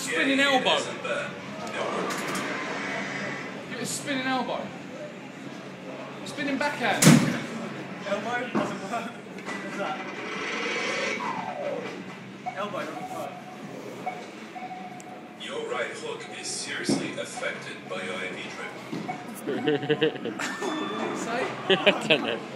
spinning elbow. Give it a spinning elbow. Spinning backhand. Elbow doesn't work. What's that? Elbow doesn't work. Your right hook is seriously affected by your IV drip. Say? I don't know.